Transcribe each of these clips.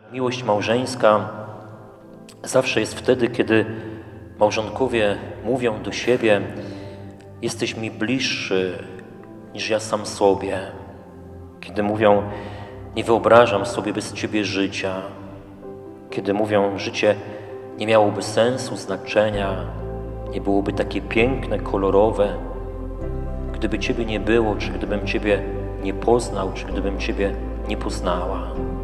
Miłość małżeńska zawsze jest wtedy, kiedy małżonkowie mówią do siebie: jesteś mi bliższy niż ja sam sobie. Kiedy mówią: nie wyobrażam sobie bez Ciebie życia. Kiedy mówią: życie nie miałoby sensu, znaczenia, nie byłoby takie piękne, kolorowe, gdyby Ciebie nie było, czy gdybym Ciebie nie poznał, czy gdybym Ciebie nie poznała.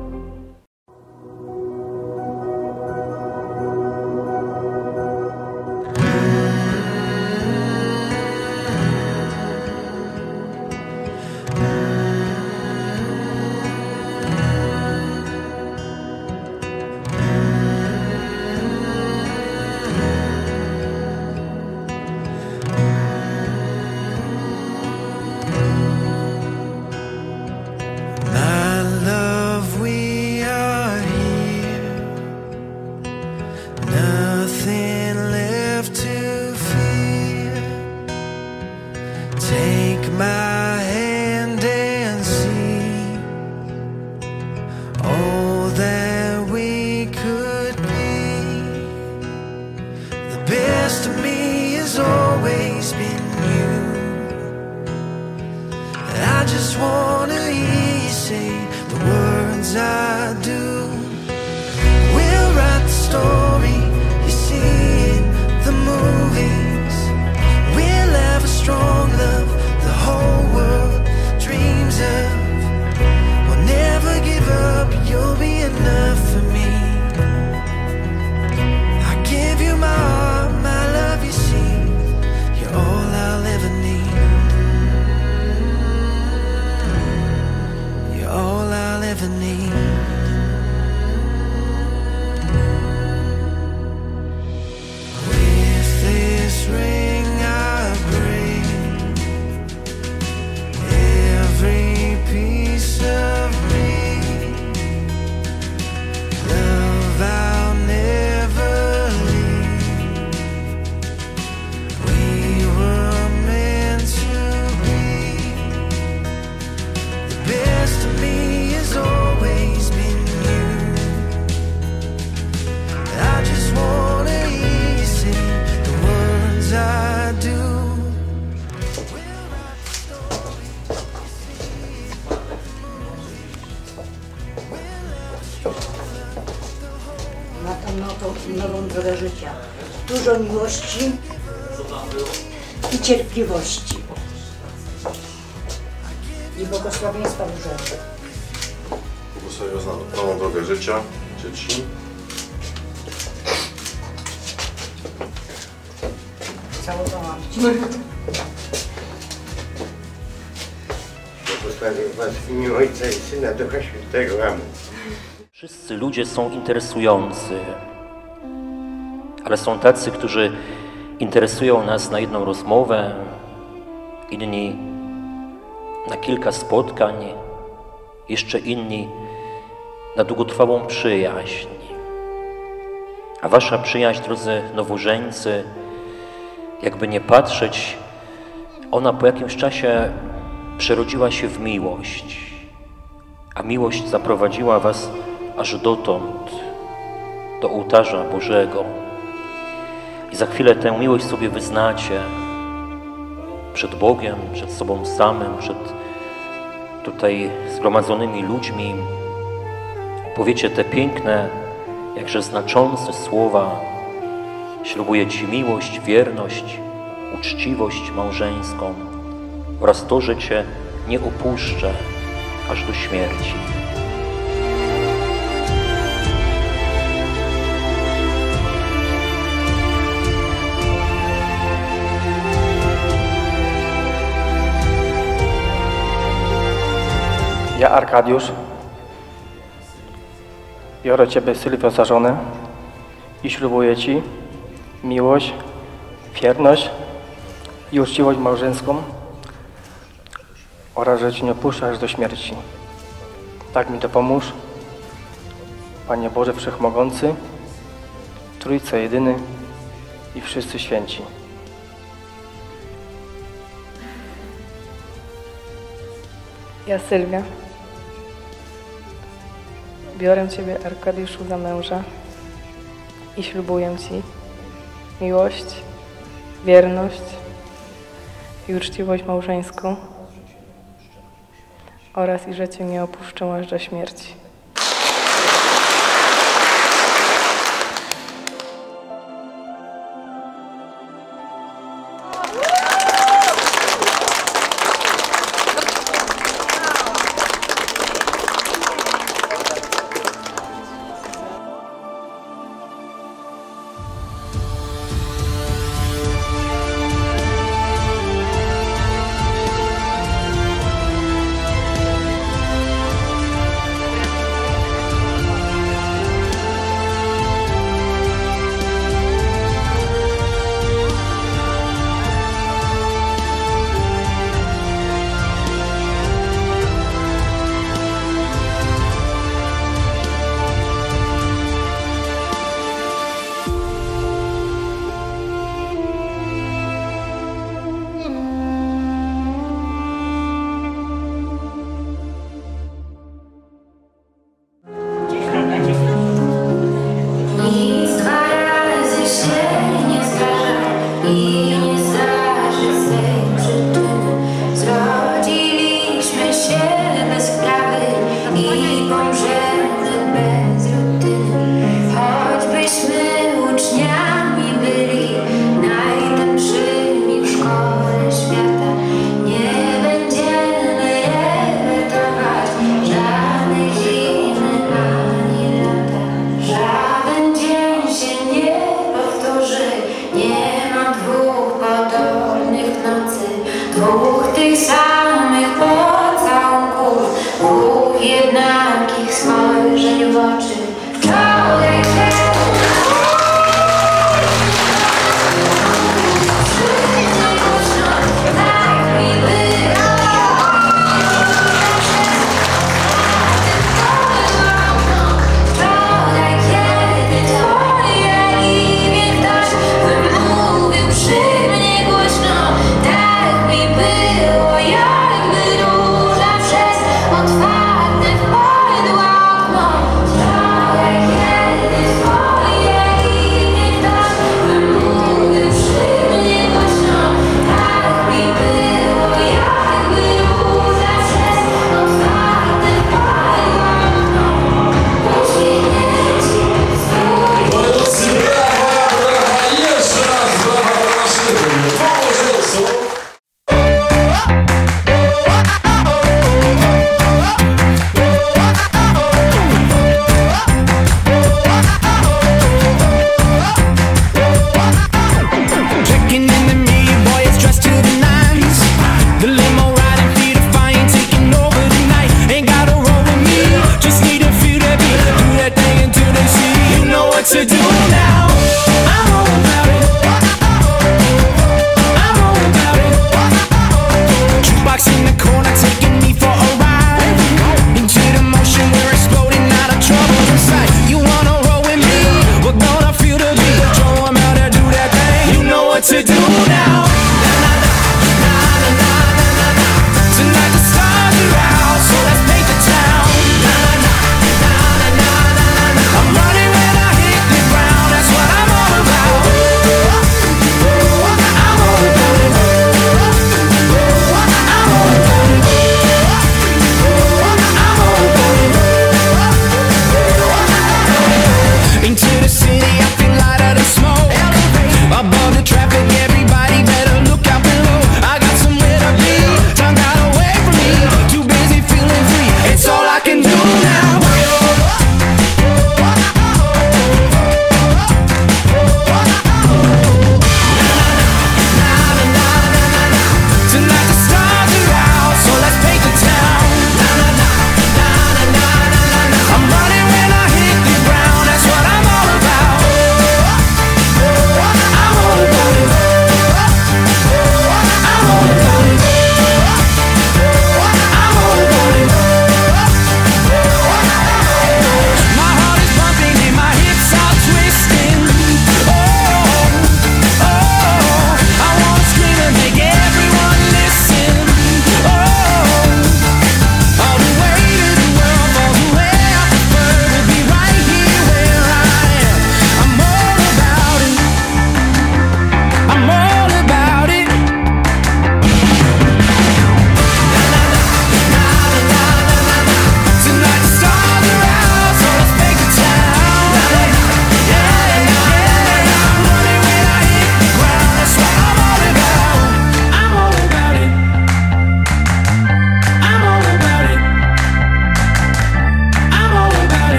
Nową drogę życia. Dużo miłości i cierpliwości. I błogosławieństwa Bożego. Błogosławię za nową drogę życia, dzieci. Całowałam Cię. Błogosławię Was w imię Ojca i Syna, Ducha Świętego. Amen. Wszyscy ludzie są interesujący, ale są tacy, którzy interesują nas na jedną rozmowę, inni na kilka spotkań, jeszcze inni na długotrwałą przyjaźń. A wasza przyjaźń, drodzy nowożeńcy, jakby nie patrzeć, ona po jakimś czasie przerodziła się w miłość, a miłość zaprowadziła was aż dotąd, do ołtarza Bożego. I za chwilę tę miłość sobie wyznacie przed Bogiem, przed sobą samym, przed tutaj zgromadzonymi ludźmi. Powiecie te piękne, jakże znaczące słowa: ślubuję Ci miłość, wierność, uczciwość małżeńską oraz to, że Cię nie opuszczę aż do śmierci. Ja, Arkadiusz, biorę Ciebie, Sylwio, za żonę i ślubuję Ci miłość, wierność i uczciwość małżeńską oraz, że Cię nie opuszczę aż do śmierci. Tak mi dopomóż, Panie Boże Wszechmogący, Trójca Jedyny i wszyscy święci. Ja, Sylwia, biorę Ciebie, Arkadiuszu, za męża i ślubuję Ci miłość, wierność i uczciwość małżeńską oraz i że Cię nie opuszczę aż do śmierci.